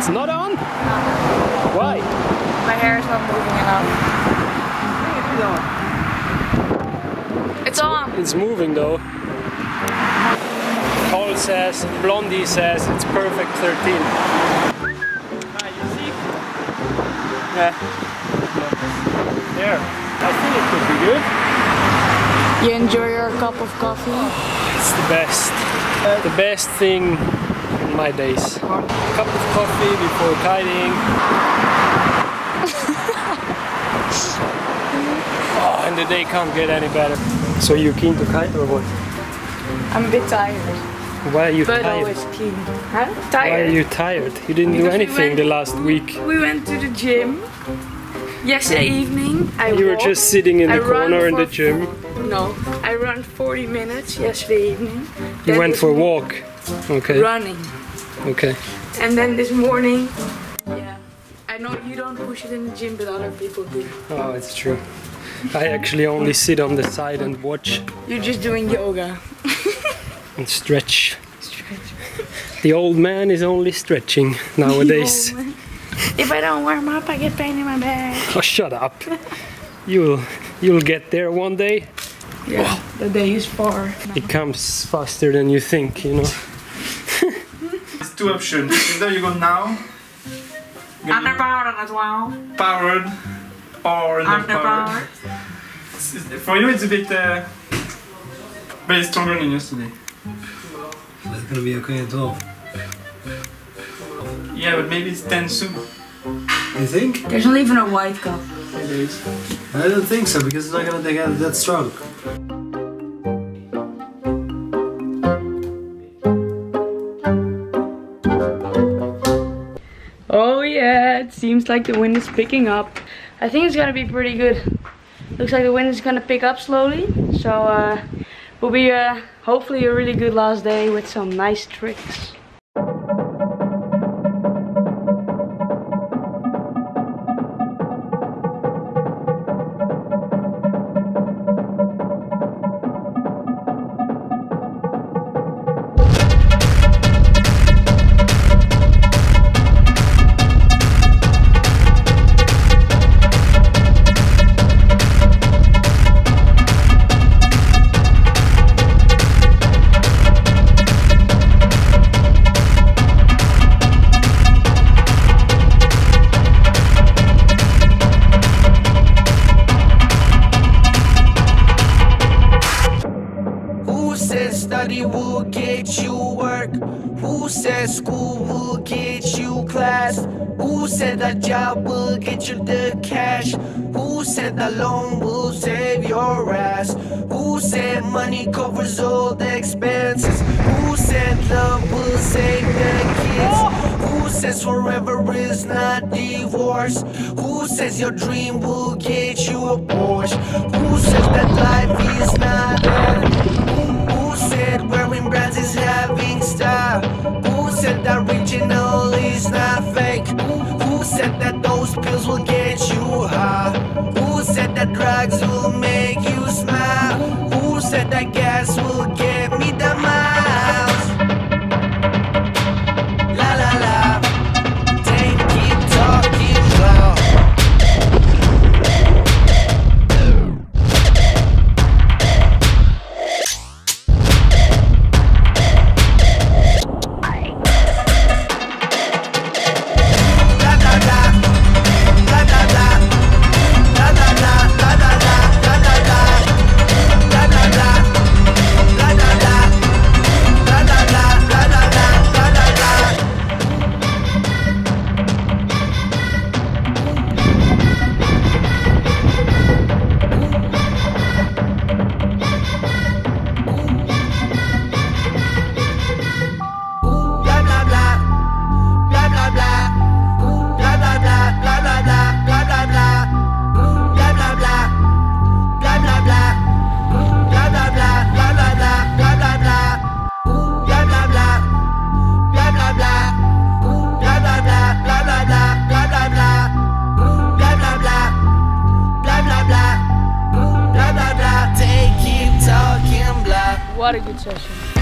It's not on? No. Why? My hair is not moving enough. It's on. It's moving though. Paul says, Blondie says it's perfect 13. You see? Yeah. There. I think it could be good. You enjoy your cup of coffee? It's the best. The best thing in my days. A cup of coffee before kiting. Oh, and the day can't get any better. So you keen to kite or what? I'm a bit tired. Why are you but tired? Always keen. Huh? Tired. Why are you tired? You didn't do anything the last week. We went to the gym yesterday evening. You were just sitting in the corner in the gym. No, I ran 40 minutes yesterday evening. You went for a walk. Okay. Running. Okay. And then this morning, yeah. I know you don't push it in the gym, but other people do. Oh, it's true. I actually only sit on the side and watch. You're just doing yoga. And stretch. The old man is only stretching nowadays. If I don't warm up, I get pain in my back. Oh, shut up. You'll get there one day. Yeah, the day is far. It comes faster than you think, you know. It's two options. Either you go now, Underpowered as well. powered, or underpowered. For you, it's a bit very stronger than yesterday. That's gonna be okay at 12. Yeah, but maybe it's 10 soon. You think? There's not even a white cup. It is. I don't think so, because it's not gonna get that strong. Oh yeah, it seems like the wind is picking up. I think it's gonna be pretty good. Looks like the wind is gonna pick up slowly. So will be hopefully a really good last day with some nice tricks. Study will get you work. Who said school will get you class? Who said that job will get you the cash? Who said that loan will save your ass? Who said money covers all the expenses? Who said love will save the kids? Who says forever is not divorce? Who says your dream will get you a Porsche? Who says that life is not Who said wearing brands is having style? Who said that original is not fake? Who said that those pills will get you high? Who said that drugs will make you smile? Who said that gas will get me the miles? La la la, they keep talking loud. What a good session.